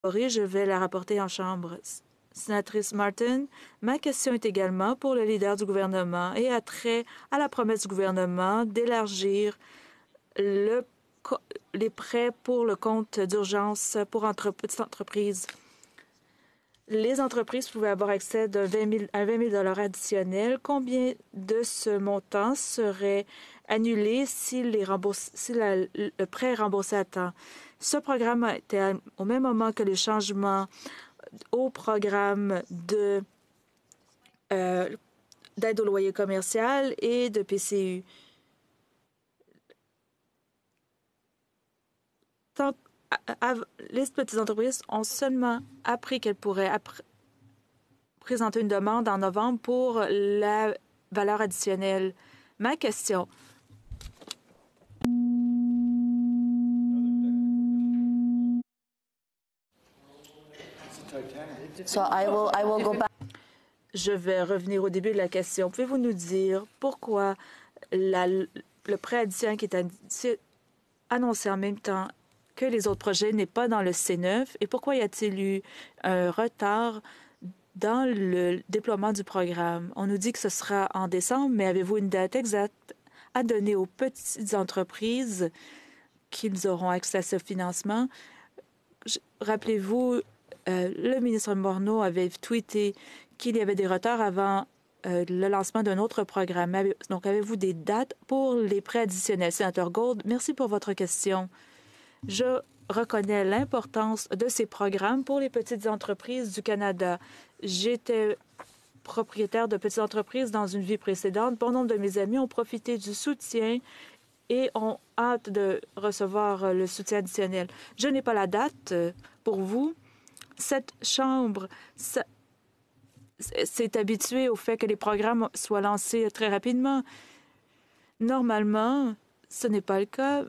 Je vais la rapporter en Chambre. Sénatrice Martin, ma question est également pour le leader du gouvernement et a trait à la promesse du gouvernement d'élargir les prêts pour le compte d'urgence pour petites entreprises. Les entreprises pouvaient avoir accès à 20 000 additionnels. Combien de ce montant serait annulé si le prêt est remboursé à temps? Ce programme a été au même moment que les changements au programme d'aide au loyer commercial et de PCU. Les petites entreprises ont seulement appris qu'elles pourraient présenter une demande en novembre pour la valeur additionnelle. Ma question. Je vais revenir au début de la question. Pouvez-vous nous dire pourquoi le prêt additionnel qui est annoncé en même temps que les autres projets n'est pas dans le C9 et pourquoi y a-t-il eu un retard dans le déploiement du programme? On nous dit que ce sera en décembre, mais avez-vous une date exacte à donner aux petites entreprises qu'ils auront accès à ce financement? Rappelez-vous, le ministre Morneau avait tweeté qu'il y avait des retards avant le lancement d'un autre programme. Donc, avez-vous des dates pour les prêts additionnels? Sénateur Gould, merci pour votre question. Je reconnais l'importance de ces programmes pour les petites entreprises du Canada. J'étais propriétaire de petites entreprises dans une vie précédente. Bon nombre de mes amis ont profité du soutien et ont hâte de recevoir le soutien additionnel. Je n'ai pas la date pour vous. Cette Chambre s'est habituée au fait que les programmes soient lancés très rapidement. Normalement, ce n'est pas le cas.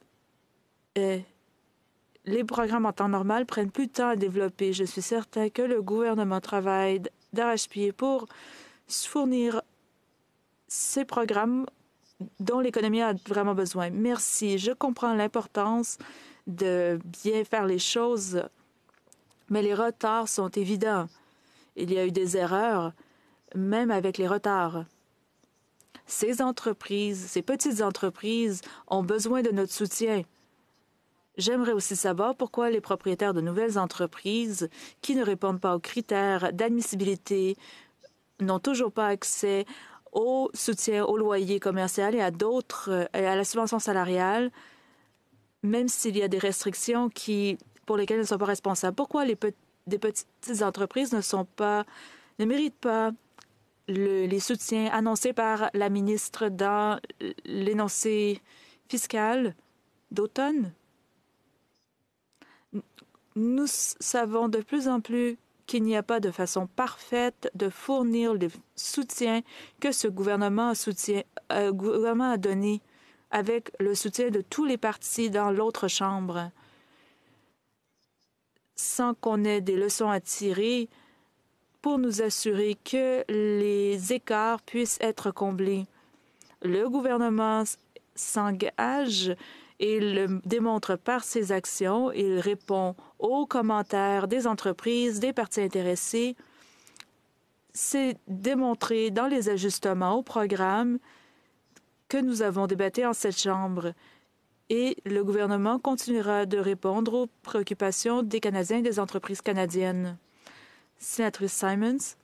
Les programmes en temps normal prennent plus de temps à développer. Je suis certain que le gouvernement travaille d'arrache-pied pour fournir ces programmes dont l'économie a vraiment besoin. Merci. Je comprends l'importance de bien faire les choses, mais les retards sont évidents. Il y a eu des erreurs, même avec les retards. Ces petites entreprises ont besoin de notre soutien. J'aimerais aussi savoir pourquoi les propriétaires de nouvelles entreprises qui ne répondent pas aux critères d'admissibilité n'ont toujours pas accès au soutien au loyer commercial et à la subvention salariale, même s'il y a des restrictions pour lesquelles elles ne sont pas responsables. Pourquoi des petites entreprises ne méritent pas les soutiens annoncés par la ministre dans l'énoncé fiscal d'automne? Nous savons de plus en plus qu'il n'y a pas de façon parfaite de fournir le soutien que ce gouvernement a donné avec le soutien de tous les partis dans l'autre chambre, sans qu'on ait des leçons à tirer pour nous assurer que les écarts puissent être comblés. Le gouvernement s'engage et le démontre par ses actions. Il répond aux commentaires des entreprises, des partis intéressés. C'est démontré dans les ajustements au programme que nous avons débattu en cette Chambre. Et le gouvernement continuera de répondre aux préoccupations des Canadiens et des entreprises canadiennes. Sénatrice Simons.